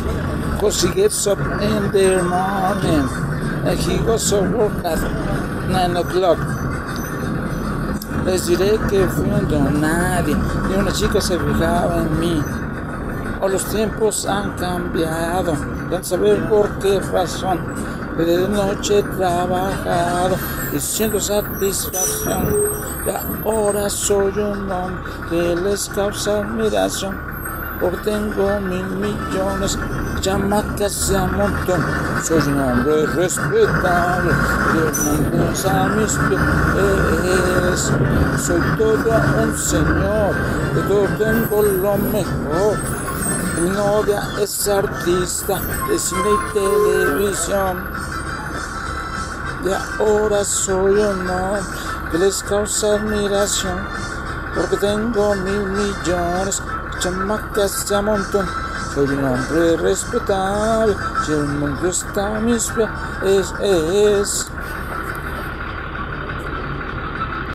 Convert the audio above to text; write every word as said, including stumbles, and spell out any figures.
Cause he gets up in the morning and he goes to work at nine o'clock. Les diré que fui un don nadie y una chica se fijaba en mí. O los tiempos han cambiado, sin saber por qué razón. Pero de noche he trabajado y siento satisfacción. Y ahora soy un hombre que les causa admiración. Porque tengo mil millones, chamacas de a montón. Soy un hombre respetable, y el mundo es a mis pies. Soy todo un señor, de todo tengo lo mejor. Mi novia es artista de cine y televisión. Y ahora soy un hombre que les causa admiración. Porque tengo mil millones, chamacas de a montón. Soy un hombre respetable, y el mundo está a mis pies. Es, es.